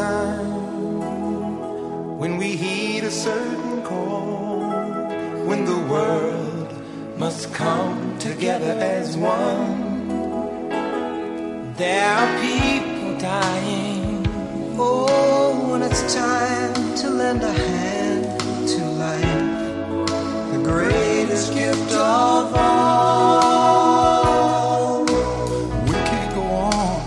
time when we heed a certain call, when the world must come together as one. There are people dying. Oh, when it's time to lend a hand to life, the greatest gift of all. We can't go on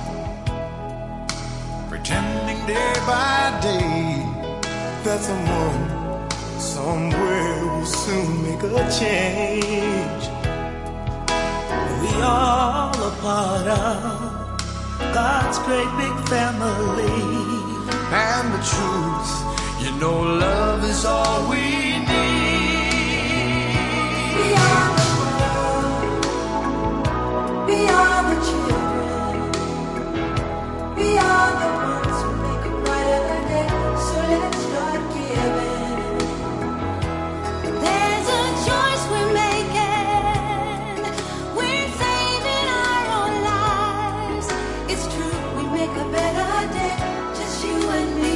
pretending day by day that someone somewhere will soon make a change. We all a part of God's great big family. And the truth, you know, love is all we need. We are the world, we are the children, we are the ones who make a brighter day. So let's start giving. There's a choice we're making. We're saving our own lives. It's true, we make a better day, just you and me.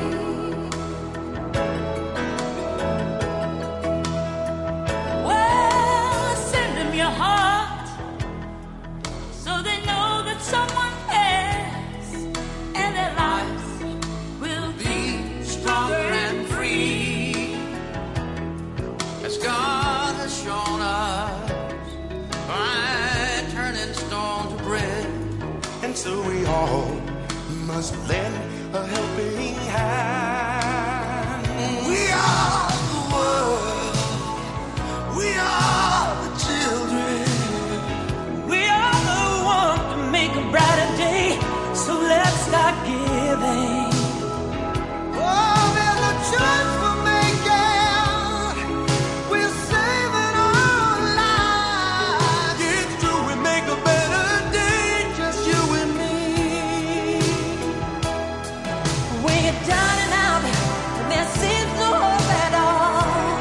Well, send them your heart so they know that someone cares, and their lives will be stronger and free, as God has shown us by turning stone to bread. And so we all must lend a helping hand. We are the world, we are the children, we are the one to make a brighter day. So let's start giving. Oh, there's a choice we're making. We're saving our lives. It's true, we make a better day, just you and me. We get down and out, and there seems no hope at all.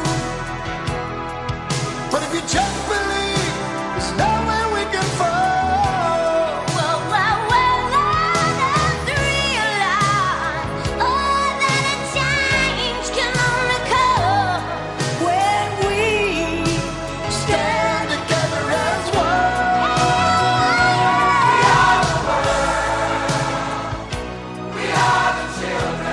But if you just believe, there's nowhere we can fall. Well, let's realize, oh, that a change can only come when we stand together as one. We are the world, we are the children,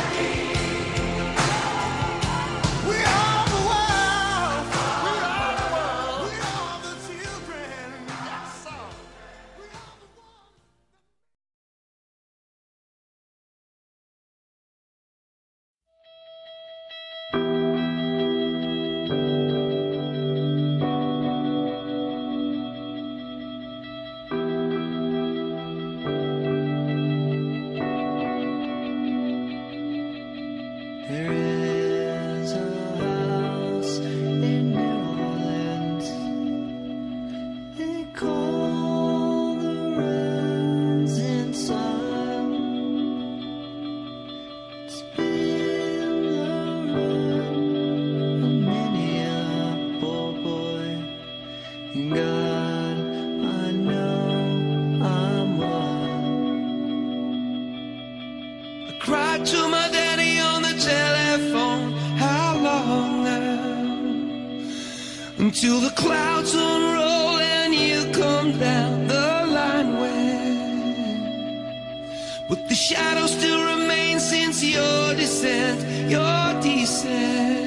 Cried to my daddy on the telephone. How long now? Until the clouds unroll and you come down the line where, but the shadow still remains since your descent, your descent.